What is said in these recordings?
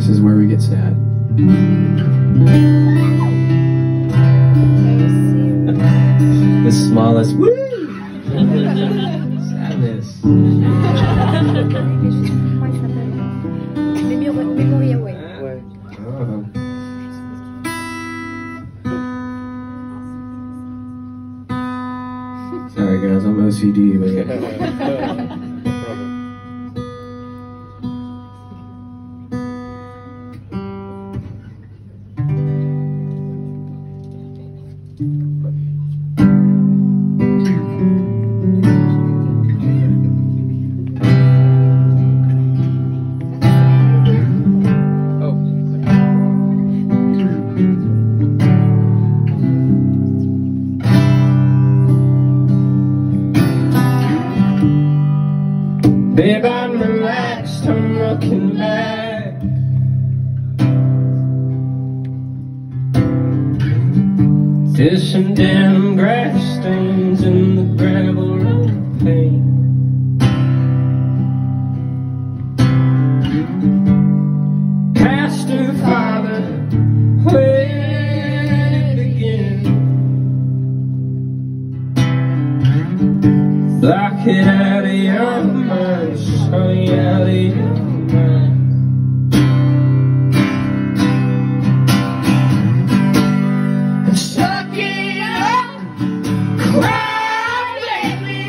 This is where we get sad. The smallest woo! Sadness. Sorry guys, I'm OCD, but babe, I'm relaxed, I'm looking back. There's some damn grass stains in the gravel road paint. Past her father, where did it begin? Block it out of your mind, sorry, out of your mind. And suck it up, crybaby.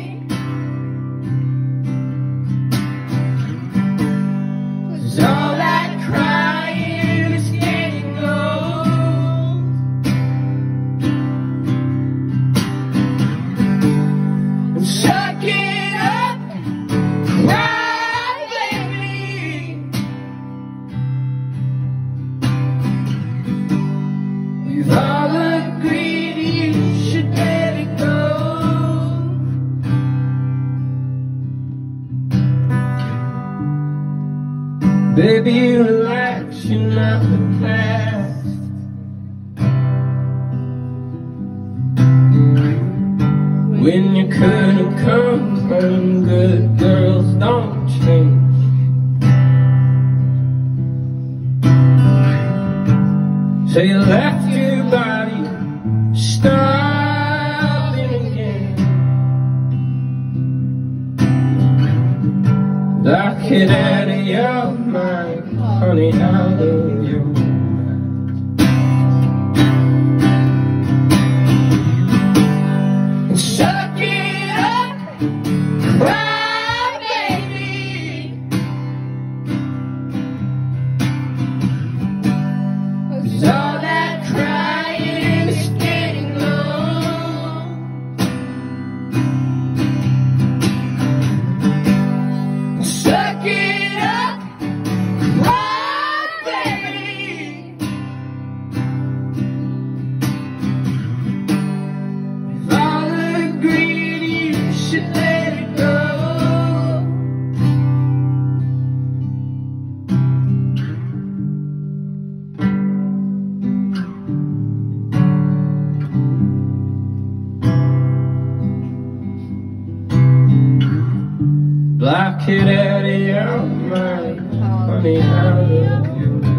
'Cause all that crying is getting old. And suck it up, crybaby. We've all agreed you should let it go. Baby, relax, you're not the past. When you couldn't come from, good girls don't change. So you left your body starving again. Block it out of your mind, honey, out of your mind. And suck it up, crybaby. 'Cause all that crying is getting old. Suck it up, crybaby. We've all agreed you should let it go. Block it out of your mind, honey, out of your mind.